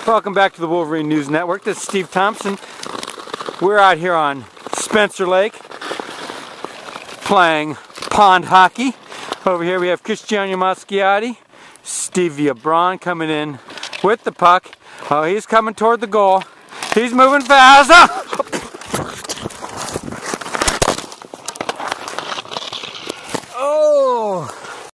Welcome back to the Wolverine News Network. This is Steve Thompson. We're out here on Spencer Lake playing pond hockey. Over here we have Cristiano Masciati, Stevia Braun coming in with the puck. Oh, he's coming toward the goal. He's moving fast. Oh!